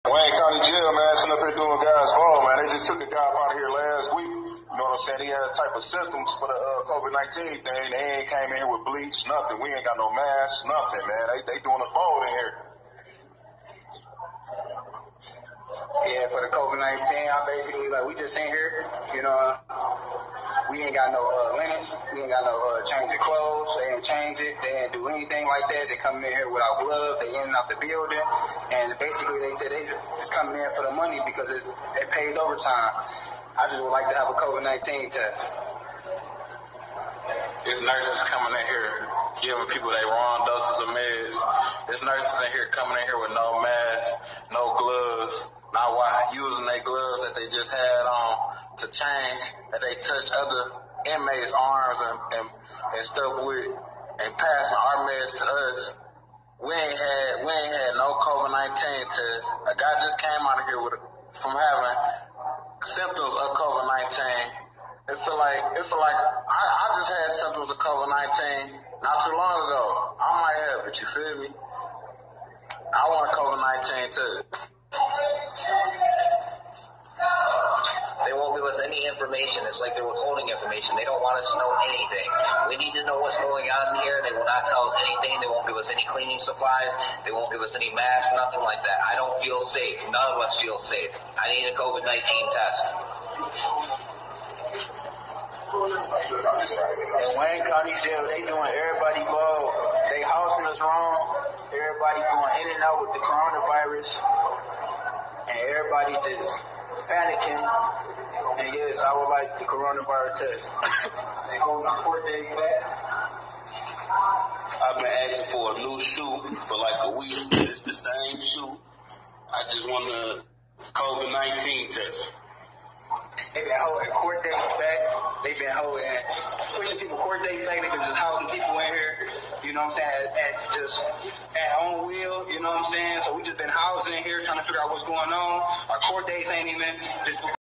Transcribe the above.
Wayne County Jail, man, sitting up here doing guys' ball, man. They just took a guy out of here last week. You know what I'm saying? He had a type of symptoms for the Covid-19 thing. They ain't came in here with bleach, nothing. We ain't got no masks, nothing, man. They doing us bold in here. Yeah, for the COVID-19, I basically, we just in here, you know, we ain't got no linens, we ain't got no change of clothes, they didn't change it, they didn't do anything like that. They come in here without gloves, they in and out the building, and basically they said they just coming in for the money because it pays overtime. I just would like to have a COVID-19 test. There's nurses coming in here giving people their wrong doses of meds. There's nurses in here coming in here with no masks, no gloves, not using their gloves that they just had on to change, that they touch other inmates' arms and stuff with, and passing our meds to us. We ain't had no COVID-19 test. A guy just came out of here from having symptoms of COVID-19. It feel like I just had symptoms of COVID-19 not too long ago. I might have it, you feel me? I want a COVID-19 too. They won't give us any information. It's like they're withholding information. They don't want us to know anything. We need to know what's going on here. They will not tell us anything. They won't give us any cleaning supplies. They won't give us any masks, nothing like that. I don't feel safe. None of us feel safe. I need a COVID-19 test. In Wayne County Jail, they doing everybody bold. They housing us wrong. Everybody going in and out with the coronavirus. And everybody just panicking. And yes, I would like the coronavirus test. They hold my court date back. I've been asking for a new shoe for like a week. It's the same shoe. I just want the COVID-19 test. They been holding court dates back. They been pushing people court dates back. They been just housing people in here. You know what I'm saying? At own will. You know what I'm saying? So we just been housing in here trying to figure out what's going on. Our court dates ain't even just.